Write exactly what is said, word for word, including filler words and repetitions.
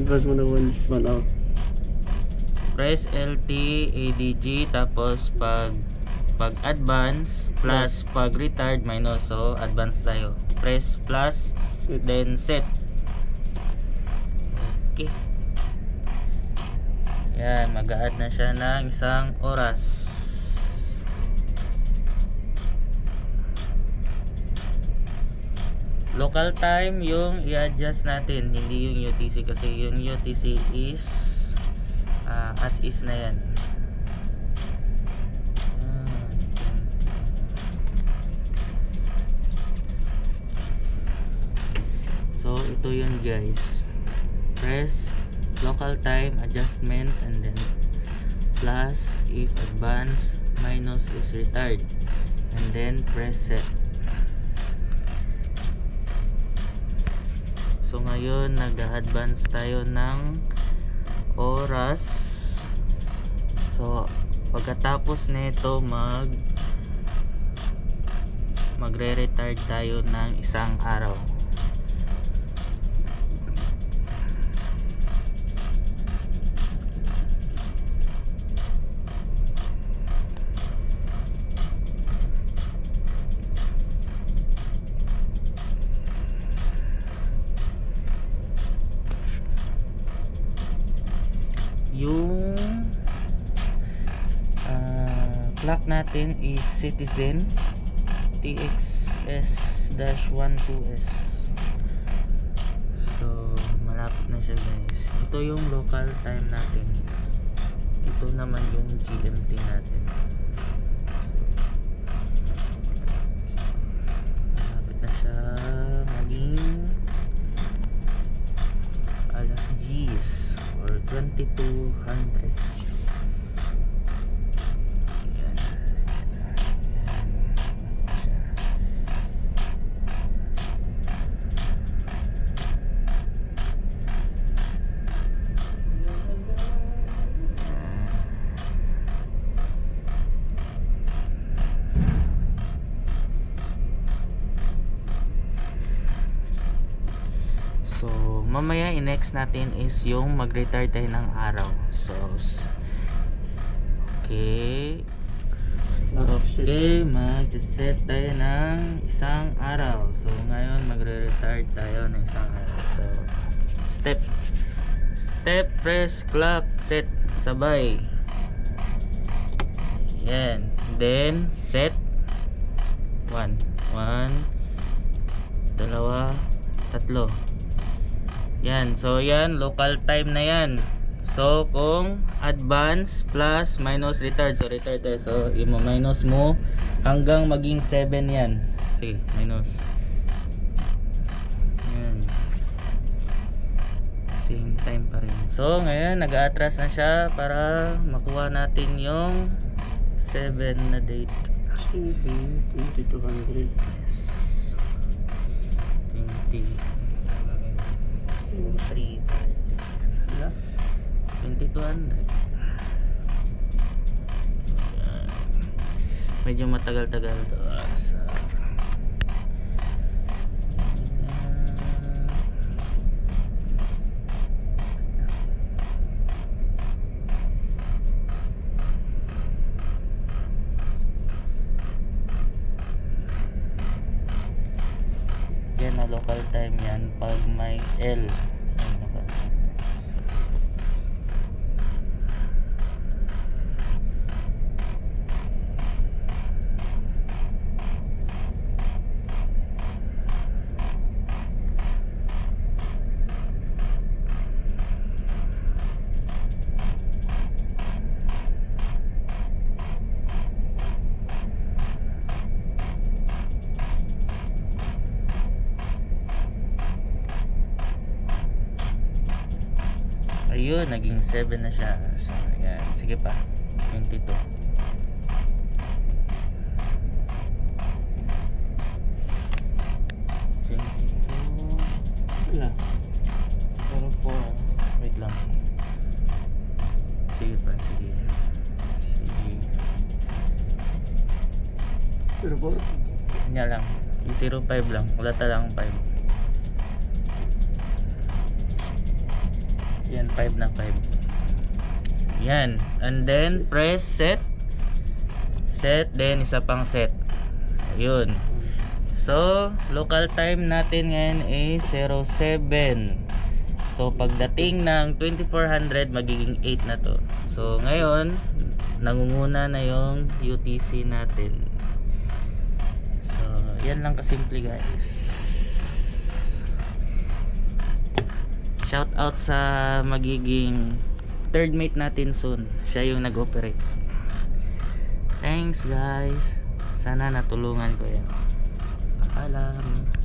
advance mo na one, one hour. Press L T A D G, tapos pag pag advance plus pag retard minus. So advance tayo. Press plus Set. then set. Okay. Yan, mag-a-add na siya ng isang oras. Local time yung i-adjust natin, hindi yung U T C, kasi yung U T C is uh, as is na yan. So ito yun guys, press local time adjustment and then plus if advance minus is retard and then press set. So ngayon nag-advance tayo ng oras. So pagkatapos nito mag magre-retard tayo ng isang araw. Yung uh, clock natin is Citizen T X S one two S. So malapit na siya guys. Ito yung local time natin, ito naman yung G M T natin. Malapit na siya maging alas G's or twenty-two hundred. Ayan. Ayan. Siya. So mamaya i-next natin is yung mag-retard tayo ng araw. So okay, okay, mag-set tayo ng isang araw. So ngayon magre-retard tayo ng isang araw. So step step press clock set sabay. Yan, then set one one dalawa tatlo. Yan, so yan local time na yan. So kung advance plus minus retard, so retard tayo, so i-minus mo hanggang maging seven yan. Sige, minus. Yan, same time pa rin. So ngayon nag-a-atras na siya para makuha natin yung seven na date. seven, twenty-two hundred. Yes, twenty three twenty-two hundred. Ayan. Medyo matagal-tagal to. So, yan na local time yan pag may L. Ayun, naging seven na siya. So, ayan. Sige pa. twenty-two. twenty-two. Wala. Pero four. Wait lang. Sige pa, sige. Sige. Pero po, Kanya lang. zero five lang. Wala talang five. Yan, five na five. Yan. And then, press set. Set, then isa pang set. Ayun. So, local time natin ngayon is zero seven. So, pagdating ng twenty-four hundred, magiging eight na to. So, ngayon, nangunguna na yung U T C natin. So, yan lang kasimple guys. Shout out sa magiging third mate natin soon. Siya yung nag-operate. Thanks guys. Sana natulungan ko yan. Paalam.